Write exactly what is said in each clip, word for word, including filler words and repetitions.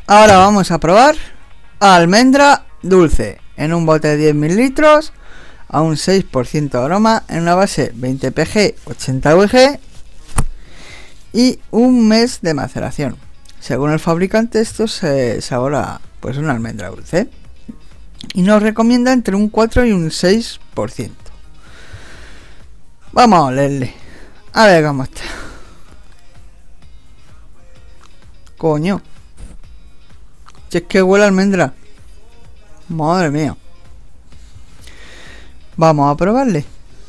Ahora vamos a probar almendra dulce en un bote de diez mililitros a un seis por ciento de aroma en una base veinte P G ochenta U G y un mes de maceración. Según el fabricante, esto se sabora pues una almendra dulce y nos recomienda entre un cuatro y un seis por ciento. Vamos a olerle a ver cómo está. Coño, si es que huele a almendra, madre mía. Vamos a probarle.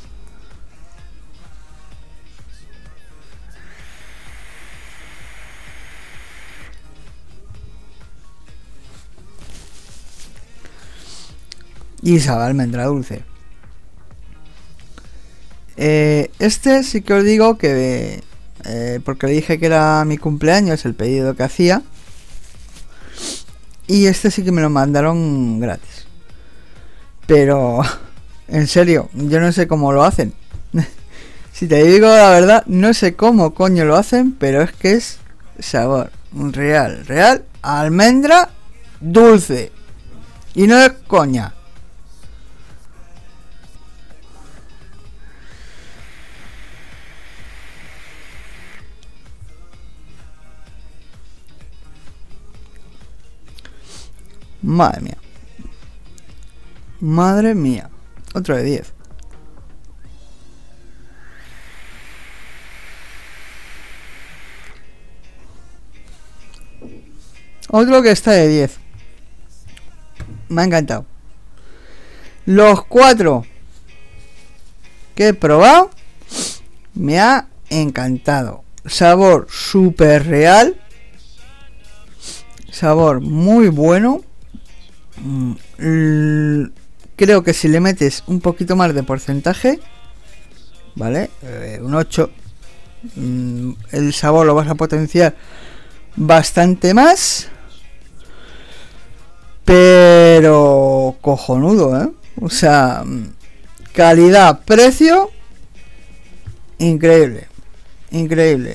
Y sabe a almendra dulce. Eh, este sí que os digo que eh, porque le dije que era mi cumpleaños el pedido que hacía, y este sí que me lo mandaron gratis. Pero en serio, yo no sé cómo lo hacen. Si te digo la verdad, no sé cómo coño lo hacen, pero es que es sabor real, real almendra dulce. Y no es coña. Madre mía. Madre mía. Otro de diez. Otro que está de diez. Me ha encantado. Los cuatro que he probado me ha encantado. Sabor súper real. Sabor muy bueno. Creo que si le metes un poquito más de porcentaje, vale, eh, un ocho, mm, el sabor lo vas a potenciar bastante más, pero cojonudo, ¿eh? O sea, calidad, precio, increíble, increíble.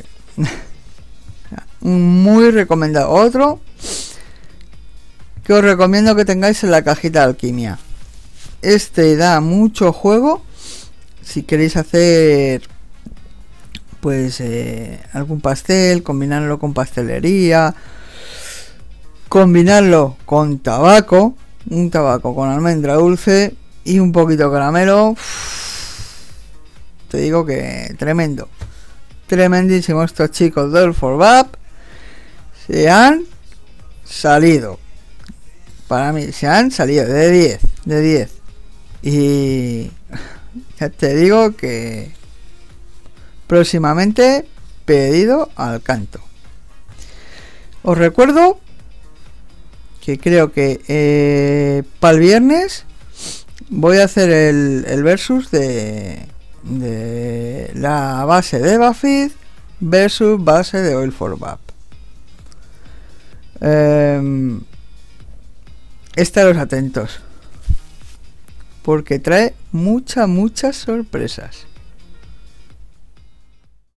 Muy recomendado. Otro que os recomiendo que tengáis en la cajita de alquimia. Este da mucho juego si queréis hacer pues eh, algún pastel, combinarlo con pastelería, combinarlo con tabaco, un tabaco con almendra dulce y un poquito de caramelo. Uf, te digo que tremendo, tremendísimo. Estos chicos de Oil for Vape se han salido. Para mí se han salido de diez, de diez. Y ya te digo que próximamente pedido al canto. Os recuerdo que creo que eh, para el viernes voy a hacer el, el versus de, de la base de Bafid versus base de Oil for Vape. Eh, Estaros atentos, porque trae muchas, muchas sorpresas.